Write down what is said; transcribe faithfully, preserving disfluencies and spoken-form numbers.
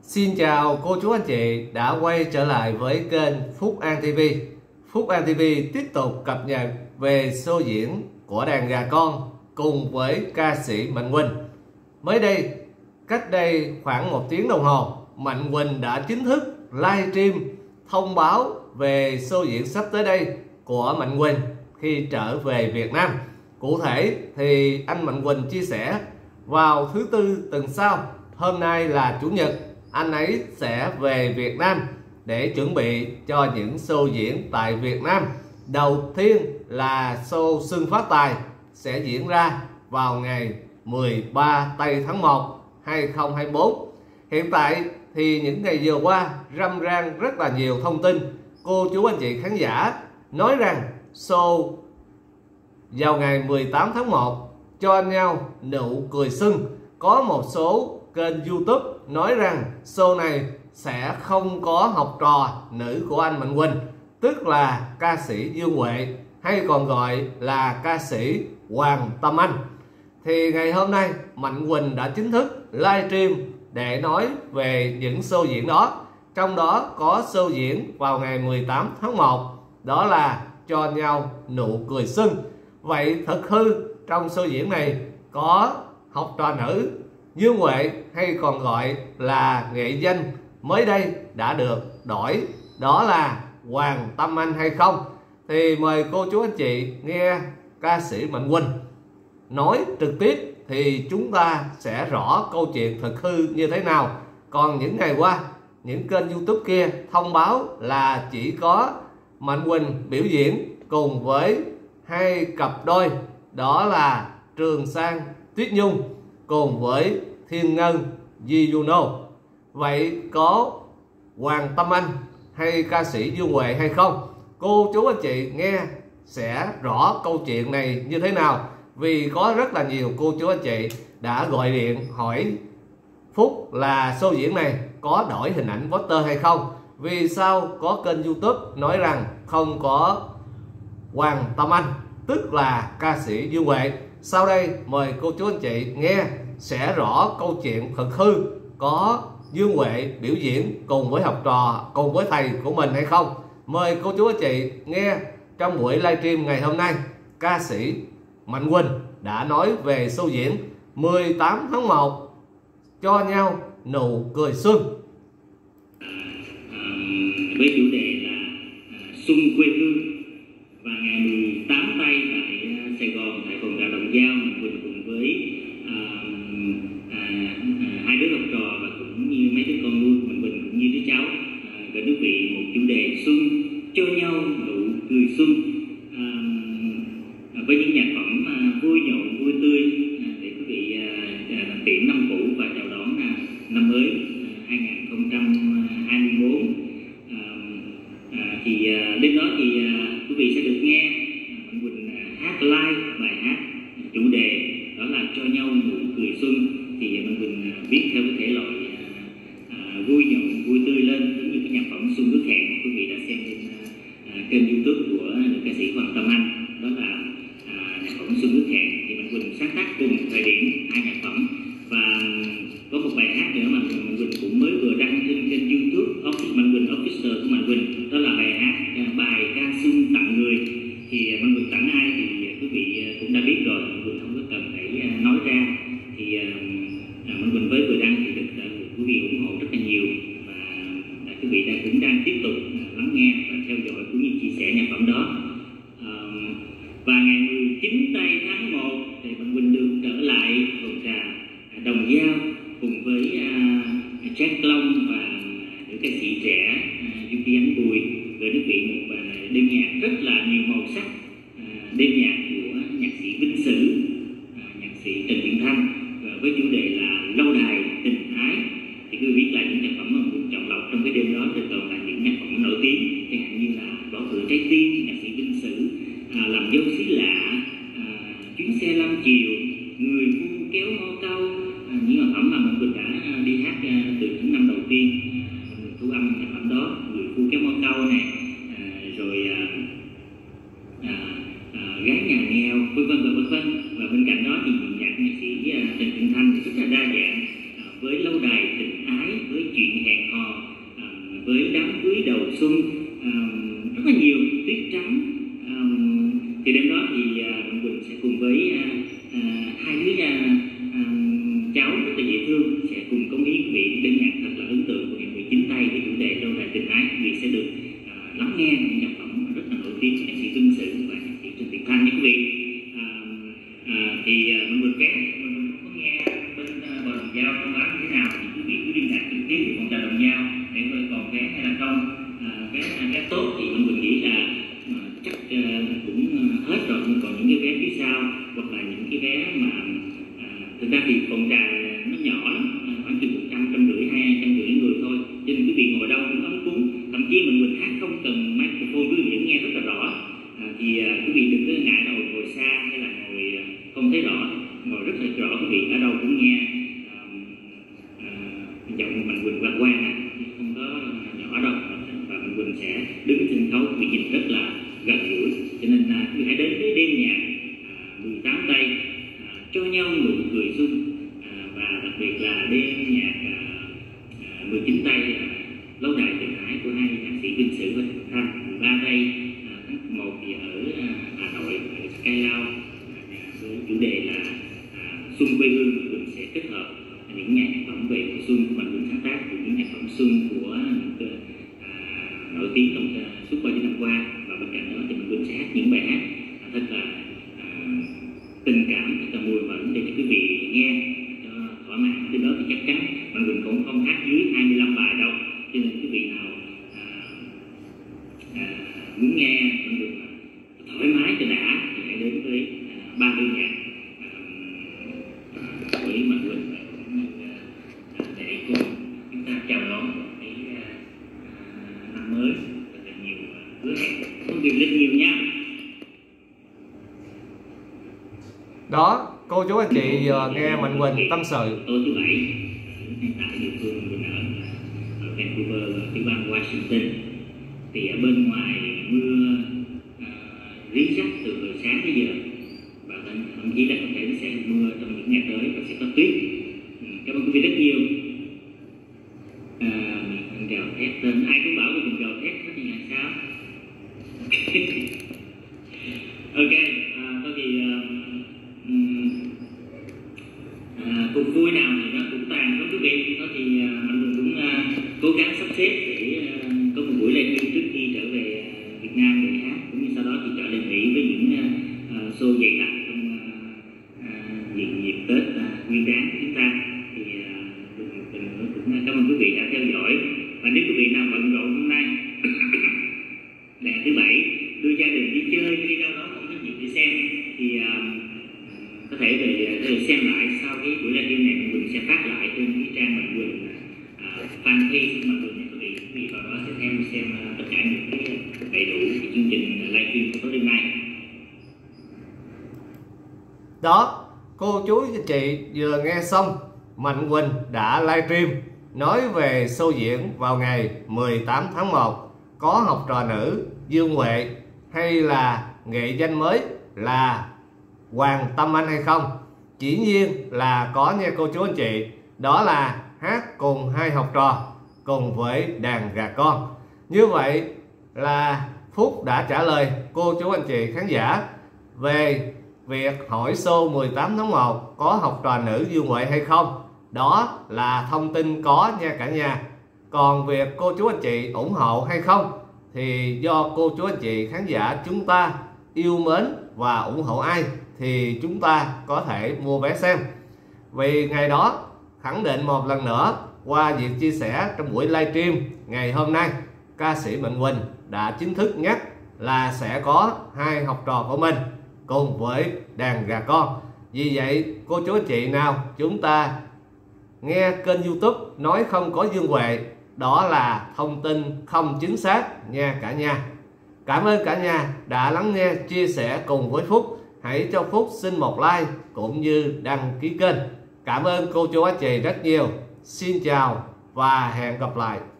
Xin chào cô chú anh chị đã quay trở lại với kênh Phúc An ti vi. Phúc An ti vi tiếp tục cập nhật về show diễn của đàn gà con cùng với ca sĩ Mạnh Quỳnh. Mới đây, cách đây khoảng một tiếng đồng hồ, Mạnh Quỳnh đã chính thức livestream thông báo về show diễn sắp tới đây của Mạnh Quỳnh khi trở về Việt Nam. Cụ thể thì anh Mạnh Quỳnh chia sẻ vào thứ Tư tuần sau, hôm nay là Chủ nhật, anh ấy sẽ về Việt Nam để chuẩn bị cho những show diễn tại Việt Nam. Đầu tiên là show Xuân Phát Tài sẽ diễn ra vào ngày mười ba tây tháng một hai nghìn không trăm hai mươi tư. Hiện tại thì những ngày vừa qua râm ran rất là nhiều thông tin. Cô chú anh chị khán giả nói rằng show vào ngày mười tám tháng một cho nhau nụ cười xuân. Có một số kênh YouTube nói rằng show này sẽ không có học trò nữ của anh Mạnh Quỳnh, tức là ca sĩ Dương Huệ hay còn gọi là ca sĩ Hoàng Tâm Anh. Thì ngày hôm nay Mạnh Quỳnh đã chính thức livestream để nói về những show diễn đó. Trong đó có show diễn vào ngày mười tám tháng một, đó là Cho Nhau Nụ Cười Xuân. Vậy thật hư trong show diễn này có học trò nữ Dương Huệ hay còn gọi là nghệ danh mới đây đã được đổi, đó là Hoàng Tâm Anh hay không? Thì mời cô chú anh chị nghe ca sĩ Mạnh Quỳnh nói trực tiếp thì chúng ta sẽ rõ câu chuyện thật hư như thế nào. Còn những ngày qua những kênh YouTube kia thông báo là chỉ có Mạnh Quỳnh biểu diễn cùng với hai cặp đôi, đó là Trường Sang Tuyết Nhung cùng với Thiên Ngân Ji Yuno. Vậy có Hoàng Tâm Anh hay ca sĩ Dương Huệ hay không? Cô chú anh chị nghe sẽ rõ câu chuyện này như thế nào. Vì có rất là nhiều cô chú anh chị đã gọi điện hỏi Phúc là show diễn này có đổi hình ảnh poster hay không. Vì sao có kênh YouTube nói rằng không có Hoàng Tâm Anh, tức là ca sĩ Dương Huệ. Sau đây mời cô chú anh chị nghe sẽ rõ câu chuyện thật hư có Dương Huệ biểu diễn cùng với học trò, cùng với thầy của mình hay không. Mời cô chú anh chị nghe trong buổi livestream ngày hôm nay, ca sĩ Mạnh Quỳnh đã nói về show diễn mười tám tháng một Cho Nhau Nụ Cười Xuân. À, với chủ đề là à, Xuân Quê Hương, và ngày mười tám tây tại uh, Sài Gòn, tại phòng trà Đồng Dao, Mạnh Quỳnh cùng với uh, uh, uh, hai đứa học trò và cũng như mấy đứa con nuôi của Mạnh Quỳnh cũng như đứa cháu uh, gửi quý vị một chủ đề Xuân Cho Nhau Nụ Cười Xuân, uh, với những nhạc phẩm uh, vui nhộn vui tươi uh, để quý vị uh, uh, tiễn năm cũ và chào đón uh, năm mới uh, hai nghìn không trăm hai mươi tư. Uh, uh, thì uh, đến đó thì uh, quý vị sẽ được nghe Mạnh Quỳnh hát live bài hát chủ đề đó là Cho Nhau Nụ Cười Xuân. Thì Mạnh Quỳnh viết theo cái thể loại à, vui nhộn vui tươi lên, giống như cái nhạc phẩm Xuân Ước Hẹn quý vị đã xem trên à, kênh YouTube của nữ ca sĩ Hoàng Tâm Anh, đó là à, nhạc phẩm Xuân Ước Hẹn. Thì Mạnh Quỳnh sáng tác cùng thời điểm hai nhạc phẩm, và có một bài hát nữa mà Mạnh Quỳnh cũng mới vừa đăng trên kênh YouTube Office Mạnh Quỳnh Official của Mạnh Quỳnh, đó là bài hát bài ca Xuân Tặng Người. Thì Mạnh Quỳnh tặng ai thì quý vị cũng đã biết rồi, Mạnh Quỳnh không có cần phải nói ra. Thì uh, Mạnh Quỳnh với vừa đăng thì được, được quý vị ủng hộ rất là nhiều, và uh, quý vị đang cũng đang tiếp tục uh, lắng nghe và theo dõi cũng như chia sẻ nhạc phẩm đó. Uh, và ngày mười chín tây tháng một thì Mạnh Quỳnh được trở lại phòng trà uh, Đồng Dao cùng với uh, Jack Long và uh, nữ ca sĩ trẻ uh, Du Ti Ánh Bùi gửi quý vị một uh, đêm nhạc rất là nhiều màu sắc, uh, đêm nhạc của nhạc sĩ Vinh Sử, uh, nhạc sĩ Trần Viễn Thanh, và với chủ đề là Lâu Đài Tình Ái. Thì quý vị biết là những nhạc phẩm mà mình chọn lọc trong cái đêm đó thì toàn là những nhạc phẩm nổi tiếng, chẳng hạn như là Đỏ Cửa Trái Tim, nhạc sĩ Vinh Sử, uh, Làm Dâu Xí Lạ, uh, Chuyến Xe Lam Chiều, Người Vu Kéo Mo Câu, uh, những nhạc phẩm mà mình Quỳnh đã uh, đi hát uh, từ những năm đầu tiên uh, thu âm nhạc phẩm đó, Người Vu Kéo Mo Câu này, uh, rồi uh, uh, uh, Gái Nhà Nghèo, vân vân và vân vân. Và bên cạnh đó thì nhạc nhạc sĩ uh, Trần Viễn Thanh thì rất là đa dạng, uh, với Lâu đài tình ái, với chuyện hẹn hò, à, với đám cưới đầu xuân, à, rất là nhiều, tuyết trắng. À, thì đêm đó thì à, Mạnh Quỳnh sẽ cùng với à, à, hai đứa à, à, cháu rất là dễ thương sẽ cùng cống hiến quý vị đêm nhạc thật là ấn tượng của ngày mười chín tây với chủ đề Lâu đài tình ái. Quý vị sẽ được à, lắng nghe những nhạc phẩm rất là nổi tiếng của nhạc sĩ Vinh Sử và nhạc sĩ Trần Việt Thanh nha quý vị. À, à, thì à, Mạnh Quỳnh vé mình có nghe bên à, bờ đồng giao thông báo như thế nào thì quý vị cứ liên lạc trực tiếp với phòng trà đồng giao để coi còn vé hay là không. À, vé vé tốt thì Mạnh Quỳnh nghĩ là à, chắc à, cũng à, hết rồi, nhưng còn những cái vé phía sau hoặc là những cái vé mà à, thực ra thì phòng trà nó nhỏ lắm, khoảng chừng một trăm, trăm rưỡi, hai trăm rưỡi người thôi, cho nên quý vị ngồi đâu cũng ấm cúng. Thậm chí mình mình hát không cần microphone, quý vị vẫn nghe rất là rõ. À, thì à, quý vị đừng có ngại đâu ngồi xa hay là ngồi à, không thấy rõ, ngồi rất là rõ, quý vị ở đâu cũng nghe à, à, giọng Mạnh Quỳnh quang quang à, không có nhỏ đâu. Và Mạnh Quỳnh sẽ đứng trên sân khấu, quý vị nhìn rất là gần gũi. Cho nên à, quý vị hãy đến với đêm nhạc à, mười tám tây à, cho nhau nụ cười xuân. Và đặc biệt là đêm nhạc à, à, mười chín tây à, Lâu đài tình ái của hai nhạc sĩ Vinh Sử và Trần Việt Thanh. mười ba tây à, tháng một thì ở à, Hà Nội, ở Skylao à, với chủ đề là à, Xuân quê hương. Mạnh Quỳnh sẽ kết hợp những nhạc phẩm về mùa xuân của Mạnh Quỳnh sáng tác, cùng những nhạc phẩm xuân của những à, nổi tiếng trong uh, suốt bao nhiêu năm qua. Và bên cạnh đó thì Mạnh Quỳnh sẽ hát những bài hát à, thật là à, tình cảm, thật là mùi mẫn để cho quý vị nghe thỏa mãn. Từ đó thì chắc chắn Mạnh Quỳnh cũng không hát dưới hai mươi lăm bài đâu, cho nên quý vị nào à, à, muốn nghe Mạnh Quỳnh thoải mái cho đã thì hãy đến với à, ba đêm nhạc à, với Mạnh Quỳnh và cũng như à, để cùng chúng ta chào đón cái à, năm mới thật là nhiều hứa hẹn, không việc rất nhiều nha. Đó, cô chú anh chị vừa nghe Mạnh Quỳnh tâm sự. Tối thứ bảy hiện tại địa phương mình ở, ở Vancouver, tiểu bang Washington, thì ở bên ngoài mưa à, rí rách từ hồi sáng tới giờ, và thậm chí là có thể nó sẽ mưa trong những ngày tới và sẽ có tuyết. Ừ, cảm ơn quý vị rất nhiều. À, mình gào thét tên ai cũng bảo mình gào thét hết thì là sao? Ok, à, thôi thì à, À, cuộc vui nào thì nó cũng tàn đó quý vị. Đó thì à, Mạnh Quỳnh cũng à, cố gắng sắp xếp để à, có một buổi livestream trước khi trở về à, Việt Nam để hát, cũng như sau đó thì trở lại Mỹ với những à, à, show dày đặc trong à, dịp dịp Tết à, Nguyên Đán của chúng ta. Thì à, Quỳnh cũng cảm ơn quý vị đã theo dõi. Và nếu quý vị nào bận rộn hôm nay là thứ bảy đưa gia đình đi chơi đi đâu đó không có dịp để xem thì à, có thể về để xem lại sau cái buổi livestream này. Mạnh Quỳnh sẽ phát lại trên cái trang Mạnh Quỳnh uh, fanpage của Mạnh Quỳnh để quý vị quý vị vào đó sẽ xem xem uh, tất cả những cái đầy đủ cái chương trình livestream của tối đêm nay. Đó, cô chú anh chị vừa nghe xong Mạnh Quỳnh đã livestream nói về show diễn vào ngày mười tám tháng một có học trò nữ Dương Huệ hay là nghệ danh mới là Hoàng Tâm Anh hay không. Chỉ nhiên là có nha cô chú anh chị, đó là hát cùng hai học trò cùng với đàn gà con. Như vậy là Phúc đã trả lời cô chú anh chị khán giả về việc hỏi show mười tám tháng một có học trò nữ Dương Huệ hay không. Đó là thông tin có nha cả nhà. Còn việc cô chú anh chị ủng hộ hay không thì do cô chú anh chị khán giả chúng ta yêu mến và ủng hộ ai thì chúng ta có thể mua vé xem. Vì ngày đó khẳng định một lần nữa qua việc chia sẻ trong buổi livestream ngày hôm nay, ca sĩ Mạnh Quỳnh đã chính thức nhắc là sẽ có hai học trò của mình cùng với đàn gà con. Vì vậy cô chú anh chị nào chúng ta nghe kênh YouTube nói không có Dương Huệ, đó là thông tin không chính xác nha cả nhà. Cảm ơn cả nhà đã lắng nghe chia sẻ cùng với Phúc. Hãy cho Phúc xin một like cũng như đăng ký kênh. Cảm ơn cô chú anh chị rất nhiều. Xin chào và hẹn gặp lại.